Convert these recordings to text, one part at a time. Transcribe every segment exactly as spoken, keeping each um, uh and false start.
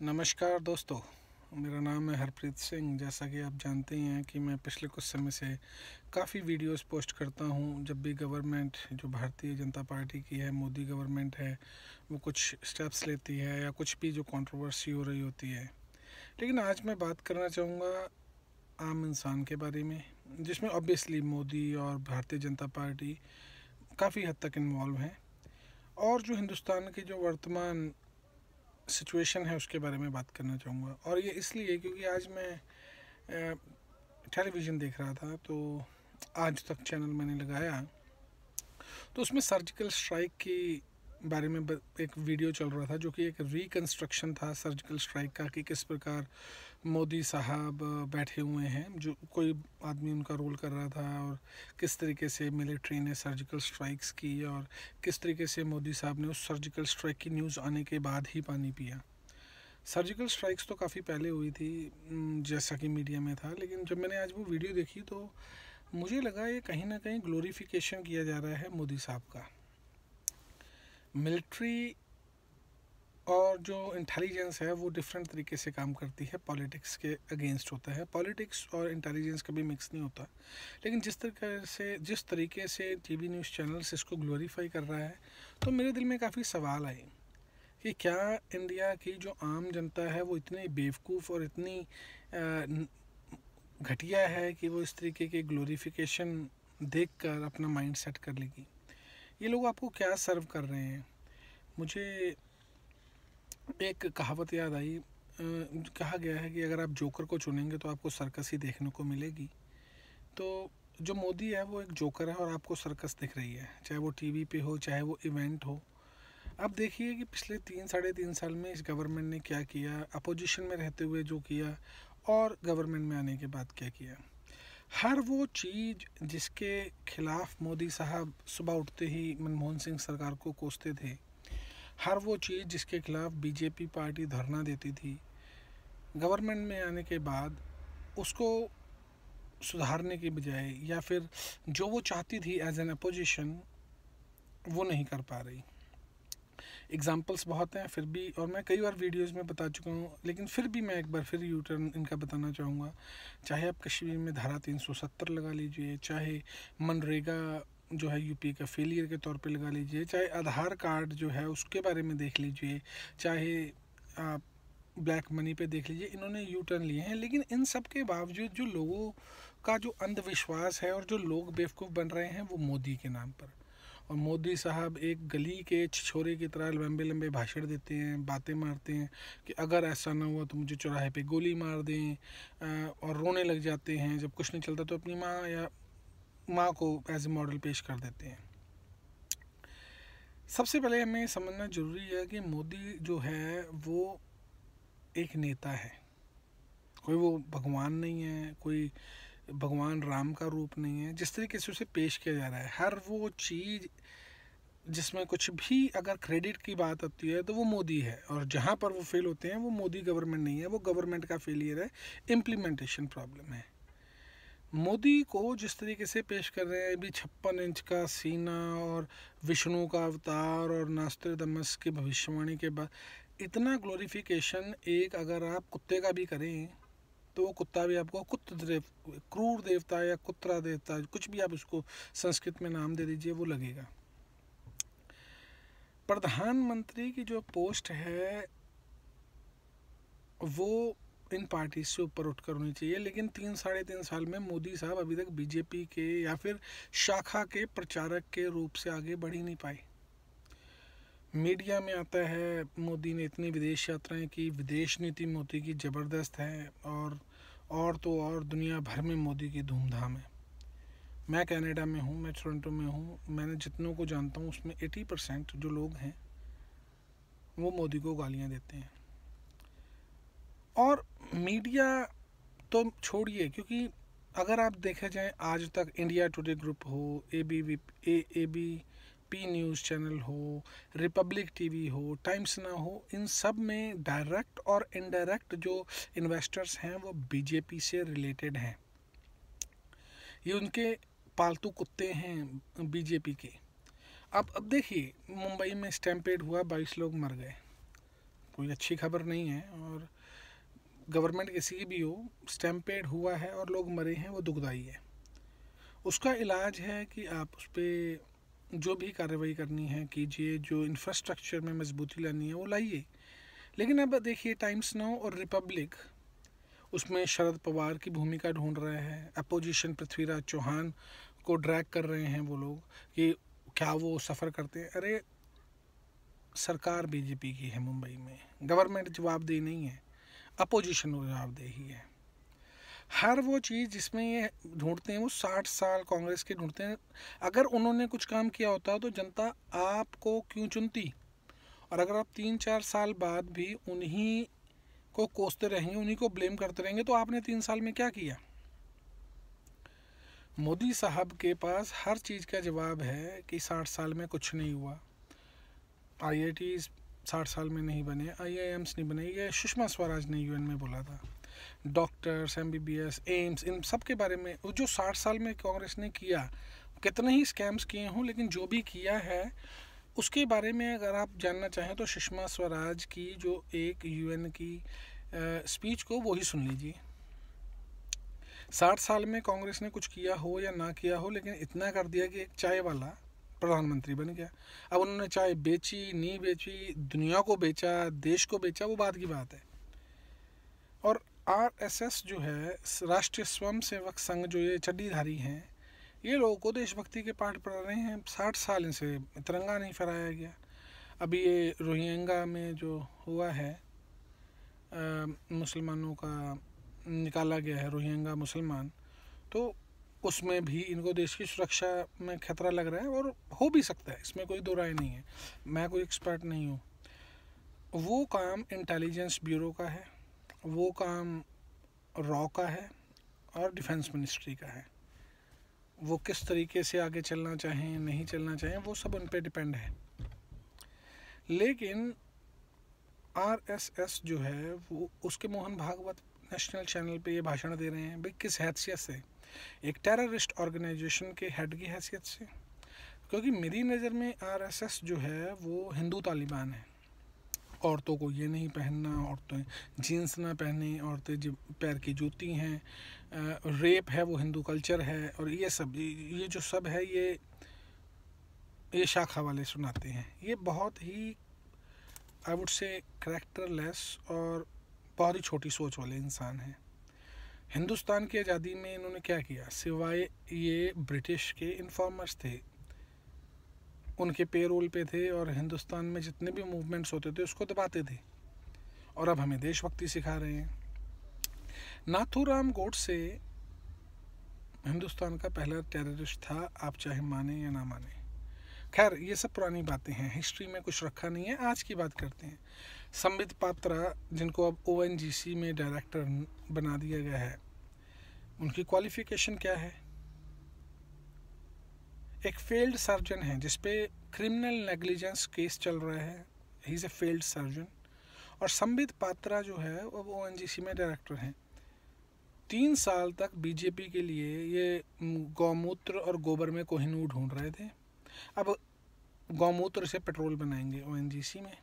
नमस्कार दोस्तों, मेरा नाम है हरप्रीत सिंह। जैसा कि आप जानते हैं कि मैं पिछले कुछ समय से काफ़ी वीडियोस पोस्ट करता हूं। जब भी गवर्नमेंट जो भारतीय जनता पार्टी की है, मोदी गवर्नमेंट है, वो कुछ स्टेप्स लेती है या कुछ भी जो कंट्रोवर्सी हो रही होती है। लेकिन आज मैं बात करना चाहूँगा आम इंसान के बारे में, जिसमें ऑब्वियसली मोदी और भारतीय जनता पार्टी काफ़ी हद तक इन्वॉल्व हैं, और जो हिंदुस्तान की जो वर्तमान सिचुएशन है उसके बारे में बात करना चाहूँगा। और ये इसलिए क्योंकि आज मैं टेलीविज़न देख रहा था, तो आज तक चैनल मैंने लगाया, तो उसमें सर्जिकल स्ट्राइक की बारे में एक वीडियो चल रहा था, जो कि एक रिकंस्ट्रक्शन था सर्जिकल स्ट्राइक का, कि किस प्रकार मोदी साहब बैठे हुए हैं, जो कोई आदमी उनका रोल कर रहा था, और किस तरीके से मिलिट्री ने सर्जिकल स्ट्राइक्स की, और किस तरीके से मोदी साहब ने उस सर्जिकल स्ट्राइक की न्यूज़ आने के बाद ही पानी पिया। सर्जिकल स्ट्राइक्स तो काफ़ी पहले हुई थी, जैसा कि मीडिया में था, लेकिन जब मैंने आज वो वीडियो देखी तो मुझे लगा ये कहीं ना कहीं ग्लोरिफिकेशन किया जा रहा है मोदी साहब का। मिलिट्री और जो इंटेलिजेंस है वो डिफरेंट तरीके से काम करती है, पॉलिटिक्स के अगेंस्ट होता है। पॉलिटिक्स और इंटेलिजेंस कभी मिक्स नहीं होता। लेकिन जिस तरीके से जिस तरीके से टीवी न्यूज़ चैनल्स इसको ग्लोरीफाई कर रहा है, तो मेरे दिल में काफ़ी सवाल आए कि क्या इंडिया की जो आम जनता है वो इतनी बेवकूफ़ और इतनी घटिया है कि वो इस तरीके के ग्लोरीफिकेशन देखकर अपना माइंड सेट कर लेगी। ये लोग आपको क्या सर्व कर रहे हैं। मुझे एक कहावत याद आई, कहा गया है कि अगर आप जोकर को चुनेंगे तो आपको सर्कस ही देखने को मिलेगी। तो जो मोदी है वो एक जोकर है और आपको सर्कस दिख रही है, चाहे वो टीवी पे हो, चाहे वो इवेंट हो। अब देखिए कि पिछले तीन साढ़े तीन साल में इस गवर्नमेंट ने क्या किया, अपोजिशन में रहते हुए जो किया, और गवर्नमेंट में आने के बाद क्या किया। हर वो चीज़ जिसके खिलाफ मोदी साहब सुबह उठते ही मनमोहन सिंह सरकार को कोसते थे, हर वो चीज़ जिसके खिलाफ बीजेपी पार्टी धरना देती थी, गवर्नमेंट में आने के बाद उसको सुधारने की बजाय, या फिर जो वो चाहती थी एज एन अपोजिशन, वो नहीं कर पा रही। एग्जाम्पल्स बहुत हैं फिर भी, और मैं कई बार वीडियोस में बता चुका हूँ, लेकिन फिर भी मैं एक बार फिर यू टर्न इनका बताना चाहूँगा। चाहे आप कश्मीर में धारा तीन सौ सत्तर लगा लीजिए, चाहे मनरेगा जो है यूपी का फेलियर के तौर पे लगा लीजिए, चाहे आधार कार्ड जो है उसके बारे में देख लीजिए, चाहे आप ब्लैक मनी पे देख लीजिए, इन्होंने यू टर्न लिए हैं। लेकिन इन सब के बावजूद जो लोगों का जो अंधविश्वास है और जो लोग बेवकूफ़ बन रहे हैं, वो मोदी के नाम पर। और मोदी साहब एक गली के छिछोरे की तरह लंबे लंबे भाषण देते हैं, बातें मारते हैं कि अगर ऐसा ना हुआ तो मुझे चौराहे पे गोली मार दें, और रोने लग जाते हैं। जब कुछ नहीं चलता तो अपनी माँ या माँ को एज ए मॉडल पेश कर देते हैं। सबसे पहले हमें समझना जरूरी है कि मोदी जो है वो एक नेता है, कोई वो भगवान नहीं है, कोई भगवान राम का रूप नहीं है। जिस तरीके से उसे पेश किया जा रहा है, हर वो चीज़ जिसमें कुछ भी अगर क्रेडिट की बात आती है तो वो मोदी है, और जहाँ पर वो फेल होते हैं वो मोदी गवर्नमेंट नहीं है, वो गवर्नमेंट का फेलियर है, इम्प्लीमेंटेशन प्रॉब्लम है। मोदी को जिस तरीके से पेश कर रहे हैं, अभी छप्पन इंच का सीना और विष्णु का अवतार और नास्ट्राडामस की भविष्यवाणी के बाद इतना ग्लोरिफिकेशन, एक अगर आप कुत्ते का भी करें तो वो कुत्ता भी आपको कुत्त देव क्रूर देवता या कुत्रा देवता, कुछ भी आप उसको संस्कृत में नाम दे दीजिए, वो लगेगा। प्रधानमंत्री की जो पोस्ट है वो इन पार्टी से ऊपर उठकर होनी चाहिए, लेकिन तीन साढ़े तीन साल में मोदी साहब अभी तक बीजेपी के या फिर शाखा के प्रचारक के रूप से आगे बढ़ ही नहीं पाए। मीडिया में आता है मोदी ने इतनी विदेश यात्राएं की, विदेश नीति मोदी की ज़बरदस्त है, और और तो और दुनिया भर में मोदी की धूमधाम है। मैं कनाडा में हूँ, मैं टोरंटो में हूँ, मैंने जितनों को जानता हूँ उसमें अस्सी परसेंट जो लोग हैं वो मोदी को गालियाँ देते हैं। और मीडिया तो छोड़िए, क्योंकि अगर आप देखा जाए आज तक इंडिया टुडे ग्रुप हो, A B V A A B P news channel हो, रिपब्लिक टीवी हो, टाइम्स ना हो, इन सब में डायरेक्ट और इनडायरेक्ट जो इन्वेस्टर्स हैं वो बीजेपी से रिलेटेड हैं। ये उनके पालतू कुत्ते हैं बीजेपी के। अब अब देखिए, मुंबई में स्टैम्पेड हुआ, बाईस लोग मर गए, कोई अच्छी खबर नहीं है। और गवर्नमेंट किसी की भी हो, स्टैम्पेड हुआ है और लोग मरे हैं, वो दुखदाई है। उसका इलाज है कि आप उस पर जो भी कार्रवाई करनी है कीजिए, जो इंफ्रास्ट्रक्चर में मजबूती लानी है वो लाइए। लेकिन अब देखिए टाइम्स नाउ और रिपब्लिक, उसमें शरद पवार की भूमिका ढूंढ रहे हैं, अपोजिशन पृथ्वीराज चौहान को ड्रैग कर रहे हैं वो लोग कि क्या वो सफ़र करते हैं। अरे सरकार बीजेपी की है मुंबई में, गवर्नमेंट जवाबदेही नहीं है, अपोजिशन जवाबदेही है। हर वो चीज़ जिसमें ये ढूंढते हैं वो साठ साल कांग्रेस के ढूंढते हैं। अगर उन्होंने कुछ काम किया होता तो जनता आपको क्यों चुनती? और अगर आप तीन चार साल बाद भी उन्हीं को कोसते रहेंगे, उन्हीं को ब्लेम करते रहेंगे, तो आपने तीन साल में क्या किया? मोदी साहब के पास हर चीज़ का जवाब है कि साठ साल में कुछ नहीं हुआ, आई आई टी साठ साल में नहीं बने, आई आई एम्स नहीं बने। ये सुषमा स्वराज ने यूएन में बोला था। Doctors, M B B S, AIIMS, इन सब के बारे में जो साठ साल में कांग्रेस ने किया, कितने ही स्कैम्स किए हों, लेकिन जो भी किया है उसके बारे में अगर आप जानना चाहें तो सुषमा स्वराज की जो एक यूएन की स्पीच को वो ही सुन लीजिए। साठ साल में कांग्रेस ने कुछ किया हो या ना किया हो, लेकिन इतना कर दिया कि एक चाय वाला प्रधानमंत्री बन गया। अब उन्होंने चाय बेची नहीं बेची, दुनिया को बेचा, देश को बेचा, वो बात की बात है। और आर एस एस जो है, राष्ट्रीय स्वयं सेवक संघ, जो ये चड्डीधारी हैं, ये लोगों को देशभक्ति के पाठ पढ़ा रहे हैं। साठ साल इनसे तिरंगा नहीं फहराया गया। अभी ये रोहिंग्या में जो हुआ है, मुसलमानों का निकाला गया है, रोहिंग्या मुसलमान, तो उसमें भी इनको देश की सुरक्षा में खतरा लग रहा है, और हो भी सकता है, इसमें कोई दो राय नहीं है। मैं कोई एक्सपर्ट नहीं हूँ। वो काम इंटेलिजेंस ब्यूरो का है, वो काम रॉ का है और डिफेंस मिनिस्ट्री का है। वो किस तरीके से आगे चलना चाहें, नहीं चलना चाहें, वो सब उन पे डिपेंड है। लेकिन आर एस एस जो है वो, उसके मोहन भागवत नेशनल चैनल पे ये भाषण दे रहे हैं भाई किस हैसियत से? एक टेररिस्ट ऑर्गेनाइजेशन के हेड की हैसियत से। क्योंकि मेरी नज़र में आर एस एस जो है वो हिंदू तालिबान है। औरतों को ये नहीं पहनना, औरतें जीन्स ना पहने, औरतें जो पैर की जूती हैं, रेप है वो हिंदू कल्चर है, और ये सब ये जो सब है ये ये शाखा वाले सुनाते हैं। ये बहुत ही आई वुड से करैक्टरलेस और बहुत ही छोटी सोच वाले इंसान हैं। हिंदुस्तान की आज़ादी में इन्होंने क्या किया? सिवाय ये ब्रिटिश के इन्फॉर्मर्स थे, उनके पेरोल पे थे, और हिंदुस्तान में जितने भी मूवमेंट्स होते थे उसको दबाते थे, और अब हमें देशभक्ति सिखा रहे हैं। नाथूराम गोडसे हिंदुस्तान का पहला टेररिस्ट था, आप चाहे माने या ना माने। खैर ये सब पुरानी बातें हैं, हिस्ट्री में कुछ रखा नहीं है। आज की बात करते हैं। संबित पात्रा, जिनको अब ओ एन जी सी में डायरेक्टर बना दिया गया है, उनकी क्वालिफिकेशन क्या है? एक फेल्ड सर्जन है जिसपे क्रिमिनल नेग्लिजेंस केस चल रहा है, he is a failed surgeon. और संबित पात्रा जो है अब ओ एन जी सी में डायरेक्टर हैं। तीन साल तक बीजेपी के लिए ये गौमूत्र और गोबर में कोहिनूर ढूंढ रहे थे, अब गौमूत्र से पेट्रोल बनाएंगे ओ एन जी सी में।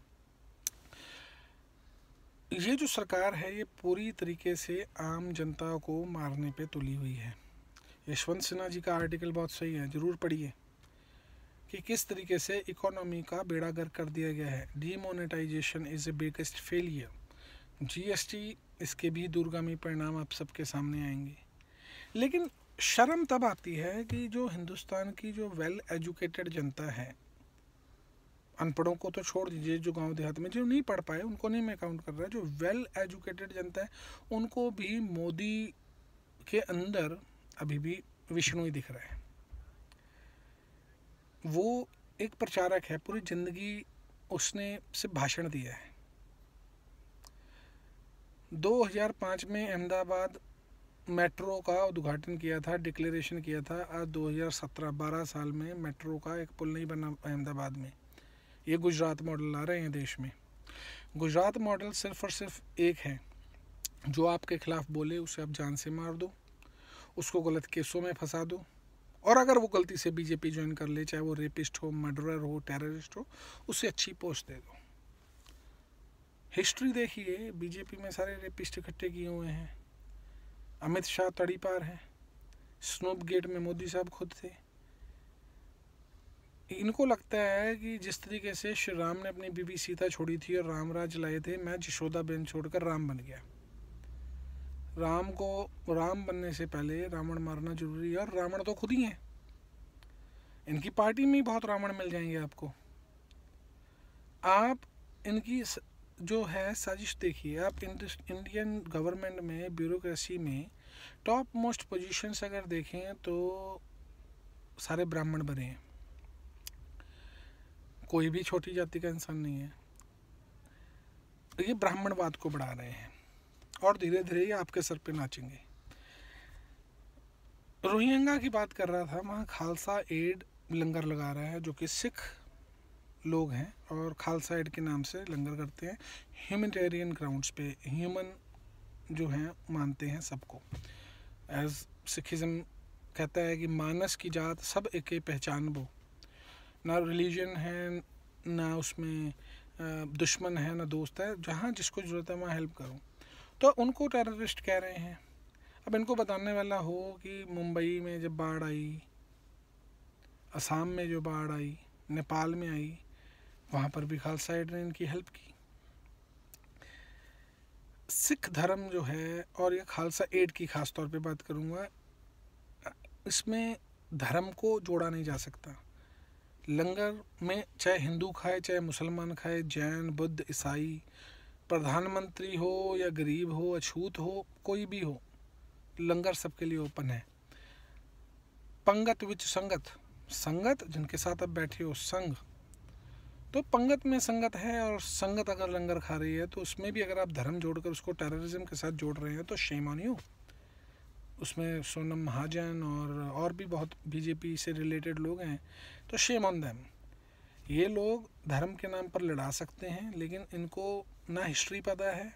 ये जो सरकार है ये पूरी तरीके से आम जनता को मारने पे तुली हुई है। यशवंत सिन्हा जी का आर्टिकल बहुत सही है, ज़रूर पढ़िए कि किस तरीके से इकोनॉमी का बेड़ा गर्क कर दिया गया है। Demonetization is a biggest failure. G S T, इसके भी दूरगामी परिणाम आप सबके सामने आएंगे। लेकिन शर्म तब आती है कि जो हिंदुस्तान की जो वेल एजुकेटेड जनता है, अनपढ़ों को तो छोड़ दीजिए, जो गांव देहात में जो नहीं पढ़ पाए उनको नहीं मैं काउंट कर रहा, जो वेल एजुकेटेड जनता है उनको भी मोदी के अंदर अभी भी विष्णु ही दिख रहा है। वो एक प्रचारक है, पूरी ज़िंदगी उसने सिर्फ भाषण दिया है। दो हज़ार पाँच में अहमदाबाद मेट्रो का उद्घाटन किया था, डिक्लेरेशन किया था। आज दो हज़ार सत्रह, बारह साल में मेट्रो का एक पुल नहीं बना अहमदाबाद में। ये गुजरात मॉडल ला रहे हैं देश में। गुजरात मॉडल सिर्फ और सिर्फ एक है, जो आपके खिलाफ बोले उसे आप जान से मार दो, उसको गलत केसों में फंसा दो, और अगर वो गलती से बीजेपी ज्वाइन कर ले, चाहे वो रेपिस्ट हो, मर्डरर हो, टेररिस्ट हो, उसे अच्छी पोस्ट दे दो। हिस्ट्री देखिए, बीजेपी में सारे रेपिस्ट इकट्ठे किए हुए हैं, अमित शाह तड़ी पार है, स्नूप गेट में मोदी साहब खुद थे। इनको लगता है कि जिस तरीके से श्री राम ने अपनी बीबी सीता छोड़ी थी और राम राज लाए थे, मैं यशोदा बेन छोड़कर राम बन गया। राम को राम बनने से पहले रावण मारना जरूरी है, और रावण तो खुद ही है। इनकी पार्टी में ही बहुत रावण मिल जाएंगे आपको। आप इनकी जो है साजिश देखिए, आप इंडियन गवर्नमेंट में ब्यूरोक्रेसी में टॉप मोस्ट पोजीशंस अगर देखें तो सारे ब्राह्मण बने हैं, कोई भी छोटी जाति का इंसान नहीं है। ये ब्राह्मणवाद को बढ़ा रहे हैं और धीरे धीरे ये आपके सर पे नाचेंगे। रोहिंग्या की बात कर रहा था, वहाँ खालसा एड लंगर लगा रहा है, जो कि सिख लोग हैं और खालसा एड के नाम से लंगर करते हैं। ह्यूमैनिटेरियन ग्राउंड्स पे ह्यूमन जो हैं मानते हैं सबको। एज सिखिज्म कहता है कि मानस की जात सब एक पहचान वो, ना रिलीजन है ना उसमें दुश्मन है ना दोस्त है, जहाँ जिसको ज़रूरत है वहाँ हेल्प करो। तो उनको टेररिस्ट कह रहे हैं। अब इनको बताने वाला हो कि मुंबई में जब बाढ़ आई, असम में जो बाढ़ आई, नेपाल में आई, वहाँ पर भी खालसा एड ने इनकी हेल्प की। सिख धर्म जो है, और ये खालसा एड की खास तौर पे बात करूँगा, इसमें धर्म को जोड़ा नहीं जा सकता। लंगर में चाहे हिंदू खाए, चाहे मुसलमान खाए, जैन, बुद्ध, ईसाई, प्रधानमंत्री हो या गरीब हो, अछूत हो, कोई भी हो, लंगर सबके लिए ओपन है। पंगत विच संगत, संगत जिनके साथ आप बैठे हो, संग, तो पंगत में संगत है, और संगत अगर लंगर खा रही है तो उसमें भी अगर आप धर्म जोड़कर उसको टेररिज्म के साथ जोड़ रहे हैं तो शेम ऑन यू। उसमें सोनम महाजन और और भी बहुत बीजेपी से रिलेटेड लोग हैं, तो शेम ऑन देम। ये लोग धर्म के नाम पर लड़ा सकते हैं, लेकिन इनको ना हिस्ट्री पता है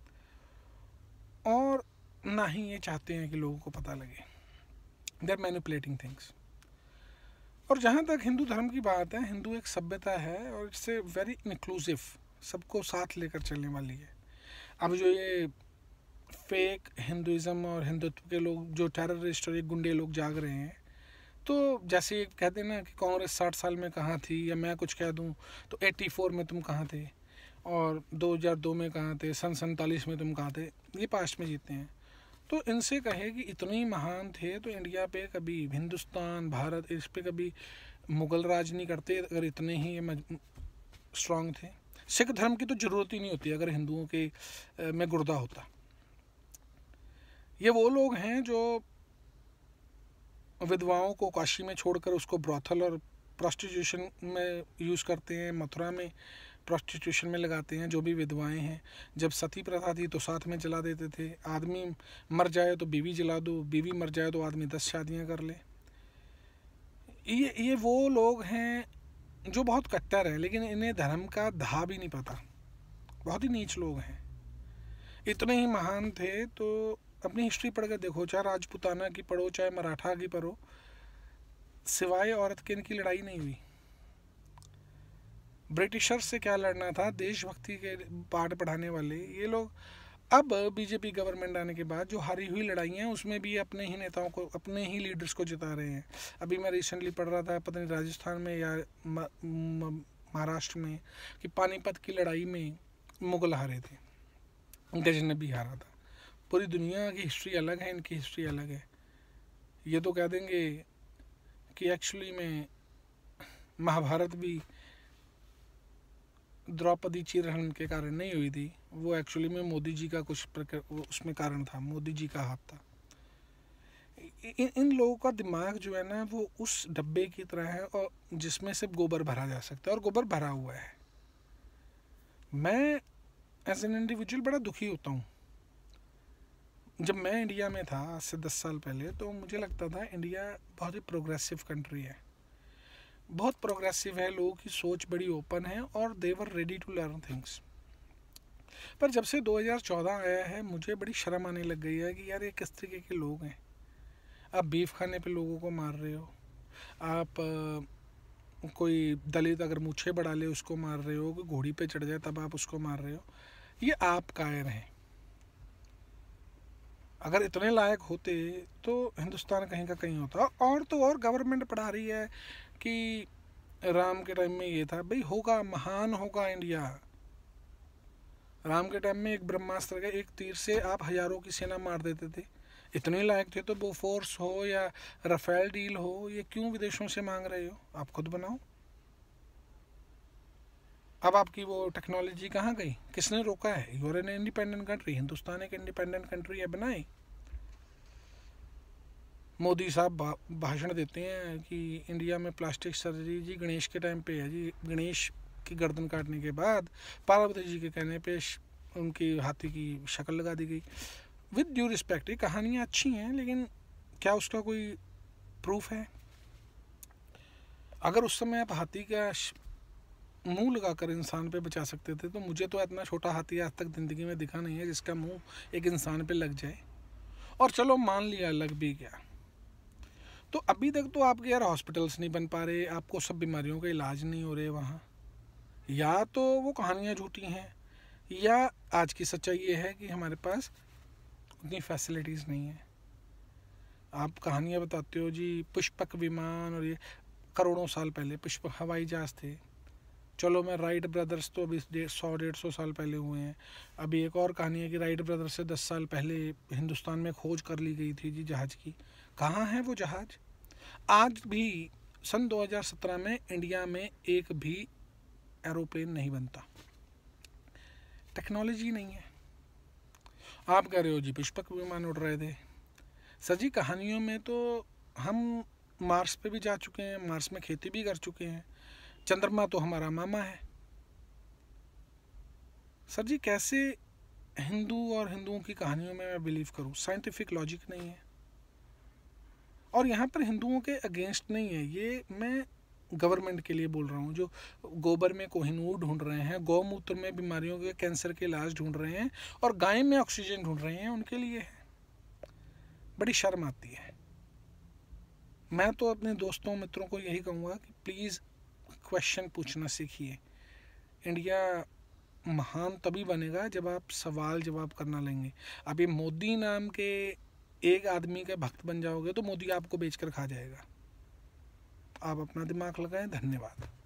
और ना ही ये चाहते हैं कि लोगों को पता लगे। They are manipulating things. और जहाँ तक हिंदू धर्म की बात है, हिंदू एक सभ्यता है और इट्स ए वेरी इंक्लूसिव, सबको साथ लेकर चलने वाली है। अब जो ये फेक हिंदुज़म और हिंदुत्व के लोग, जो टेररिस्ट और ये गुंडे लोग जाग रहे हैं, तो जैसे ये कहते हैं ना कि कांग्रेस साठ साल में कहाँ थी, या मैं कुछ कह दूँ तो चौरासी में तुम कहाँ थे, और दो हज़ार दो में कहाँ थे, सन सैंतालीस में तुम कहाँ थे, ये पास्ट में जीते हैं। तो इनसे कहे कि इतने ही महान थे तो इंडिया पे कभी, हिंदुस्तान, भारत, इस पे कभी मुग़ल राज नहीं करते अगर इतने ही स्ट्रॉन्ग थे। सिख धर्म की तो ज़रूरत ही नहीं होती अगर हिंदुओं के में गुर्दा होता। ये वो लोग हैं जो विधवाओं को काशी में छोड़कर उसको ब्रॉथल और प्रोस्टिट्यूशन में यूज़ करते हैं, मथुरा में प्रोस्टिट्यूशन में लगाते हैं जो भी विधवाएं हैं। जब सती प्रथा थी तो साथ में जला देते थे। आदमी मर जाए तो बीवी जला दो, बीवी मर जाए तो आदमी दस शादियां कर ले। ये ये वो लोग हैं जो बहुत कट्टर हैं, लेकिन इन्हें धर्म का धा भी नहीं पता। बहुत ही नीच लोग हैं। इतने ही महान थे तो अपनी हिस्ट्री पढ़ कर देखो, चाहे राजपूताना की पढ़ो, चाहे मराठा की पढ़ो, सिवाय औरत के इनकी लड़ाई नहीं हुई। ब्रिटिशर्स से क्या लड़ना था, देशभक्ति के पाठ पढ़ाने वाले ये लोग। अब बीजेपी गवर्नमेंट आने के बाद जो हारी हुई लड़ाइयाँ, उसमें भी अपने ही नेताओं को, अपने ही लीडर्स को जिता रहे हैं। अभी मैं रिसेंटली पढ़ रहा था, पता नहीं राजस्थान में या महाराष्ट्र में, कि पानीपत की लड़ाई में मुगल हारे थे, गजनबी हारा था। पूरी दुनिया की हिस्ट्री अलग है, इनकी हिस्ट्री अलग है। ये तो कह देंगे कि एक्चुअली में महाभारत भी द्रौपदी चीरहरण के कारण नहीं हुई थी, वो एक्चुअली में मोदी जी का कुछ उसमें कारण था, मोदी जी का हाथ था। इन इन लोगों का दिमाग जो है ना, वो उस डब्बे की तरह है और जिसमें सिर्फ गोबर भरा जा सकता है, और गोबर भरा हुआ है। मैं एज एन इंडिविजुअल बड़ा दुखी होता हूँ। जब मैं इंडिया में था आज से दस साल पहले, तो मुझे लगता था इंडिया बहुत ही प्रोग्रेसिव कंट्री है, बहुत प्रोग्रेसिव है, लोगों की सोच बड़ी ओपन है और they were ready to learn things. पर जब से दो हज़ार चौदह आया है, मुझे बड़ी शर्म आने लग गई है कि यार ये किस तरीके के लोग हैं। आप बीफ खाने पे लोगों को मार रहे हो, आप आ, कोई दलित अगर मूछे बढ़ा ले उसको मार रहे हो, कोई घोड़ी पे चढ़ जाए तब आप उसको मार रहे हो। ये आप कायर हैं। अगर इतने लायक होते तो हिंदुस्तान कहीं का कहीं होता। और तो और गवर्नमेंट पढ़ा रही है कि राम के टाइम में ये था। भाई होगा, महान होगा इंडिया। राम के टाइम में एक ब्रह्मास्त्र के एक तीर से आप हजारों की सेना मार देते थे। इतने लायक थे तो वो फोर्स हो या राफेल डील हो, ये क्यों विदेशों से मांग रहे हो? आप खुद बनाओ। अब आपकी वो टेक्नोलॉजी कहाँ गई? किसने रोका है? You're an independent country, Hindustan एक इंडिपेंडेंट कंट्री है, बनाए। मोदी साहब भाषण देते हैं कि इंडिया में प्लास्टिक सर्जरी जी गणेश के टाइम पे है जी। गणेश की गर्दन काटने के बाद पार्वती जी के कहने पे उनकी हाथी की शक्ल लगा दी गई। विद ड्यू रिस्पेक्ट, ये कहानियाँ अच्छी हैं, लेकिन क्या उसका कोई प्रूफ है? अगर उस समय आप हाथी का मुंह लगाकर इंसान पे बचा सकते थे, तो मुझे तो इतना छोटा हाथी आज तक ज़िंदगी में दिखा नहीं है जिसका मुंह एक इंसान पे लग जाए। और चलो मान लिया लग भी गया, तो अभी तक तो आपके यार हॉस्पिटल्स नहीं बन पा रहे, आपको सब बीमारियों के इलाज नहीं हो रहे वहाँ। या तो वो कहानियाँ झूठी हैं, या आज की सच्चाई ये है कि हमारे पास उतनी फैसिलिटीज़ नहीं है। आप कहानियाँ बताते हो जी पुष्पक विमान, और ये करोड़ों साल पहले पुष्पक हवाई जहाज़ थे। चलो मैं राइट ब्रदर्स तो अभी डेढ़ सौ डेढ़ सौ साल पहले हुए हैं। अभी एक और कहानी है कि राइट ब्रदर्स से दस साल पहले हिंदुस्तान में खोज कर ली गई थी जी जहाज़ की। कहाँ है वो जहाज़? आज भी सन दो हज़ार सत्रह में इंडिया में एक भी एरोप्लेन नहीं बनता। टेक्नोलॉजी नहीं है। आप कह रहे हो जी पुष्पक विमान उड़ रहे थे। सर जी कहानियों में तो हम मार्स पे भी जा चुके हैं, मार्स में खेती भी कर चुके हैं, चंद्रमा तो हमारा मामा है। सर जी कैसे हिंदू और हिंदुओं की कहानियों में मैं बिलीव करूं? साइंटिफिक लॉजिक नहीं है। और यहाँ पर हिंदुओं के अगेंस्ट नहीं है, ये मैं गवर्नमेंट के लिए बोल रहा हूँ, जो गोबर में कोहिनूर ढूंढ रहे हैं, गौमूत्र में बीमारियों के कैंसर के इलाज ढूंढ रहे हैं, और गाय में ऑक्सीजन ढूंढ रहे हैं, उनके लिए है। बड़ी शर्म आती है। मैं तो अपने दोस्तों मित्रों को यही कहूँगा कि प्लीज़ क्वेश्चन पूछना सीखिए। इंडिया महान तभी बनेगा जब आप सवाल जवाब करना लेंगे। अभी मोदी नाम के एक आदमी के भक्त बन जाओगे तो मोदी आपको बेचकर खा जाएगा। आप अपना दिमाग लगाएं। धन्यवाद।